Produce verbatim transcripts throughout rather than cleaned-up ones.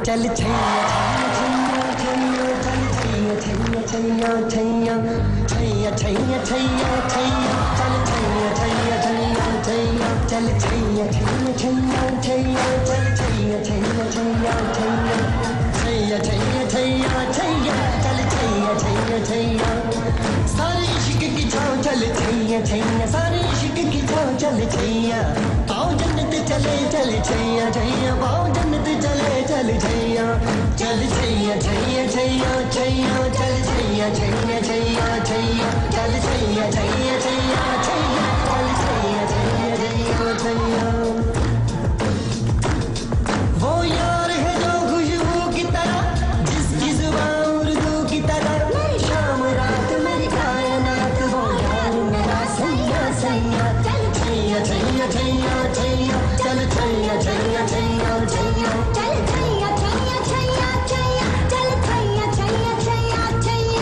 चल छैया छैया छैया छैया छैया छैया छैया छैया छैया छैया चल छैया छैया छैया छैया चल छैया छैया छैया छैया चल छैया छैया छैया छैया छैया छैया छैया छैया चल छैया छैया छैया सारे इश्क की छाँव चल छैया छैया सारे इश्क की छाँव चल छैया पाँव जन्नत चले चल छैया छैया पाँव जन्नत चले चल छैया चल छैया छैया छैया छैया चल छैया छैया छैया छैया चल छैया छैया छैया छैया चल छैया छैया छैया छैया वो यार है जो खुशबू की तरह जिसकी जुबान उर्दू की तरह मेरी शाम रात मेरी कायनात वो यार मेरा सैया सैया चल छैया छैया छैया छैया चल छैया छैया छैया छैया चल छैया छैया छैया छैया चल छैया छैया छैया छैया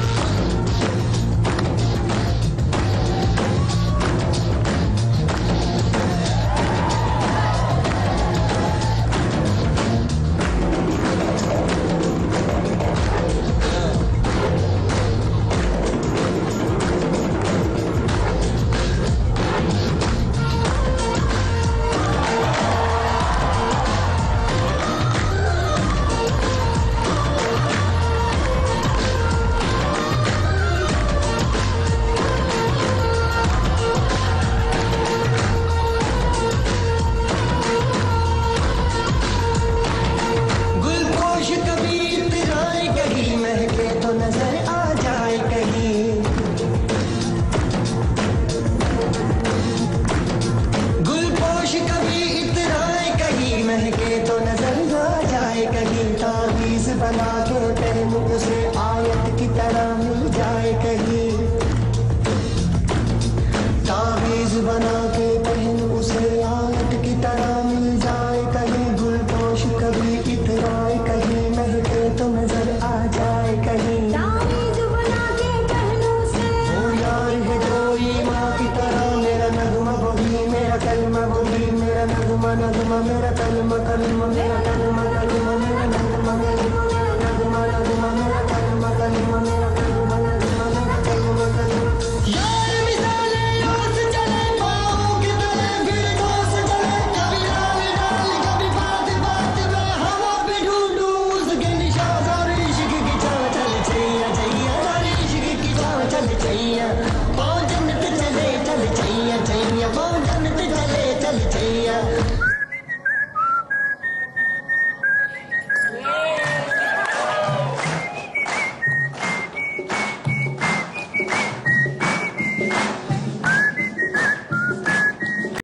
गुलपोश कभी इतराए कहीं महके तो नजर आ जाए कहीं गुलपोश कभी इतराए कहीं महके तो नजर आ जाए कहीं तावीज बना के पहन उसे आयत की तरह मिल जाए कहीं तावीज बना के पहन उसे आयत की तरह मिल जाए कहीं गुलपोश कभी इतराए कहीं महके तो नजर आ जाए कहीं तावीज़ बना के पहनू से वो यार है जो ईमां की तरह मेरा नगमा वही मेरा कलमा वही मेरा नगमा नगमा मेरा कलमा कलमा मेरा कलमा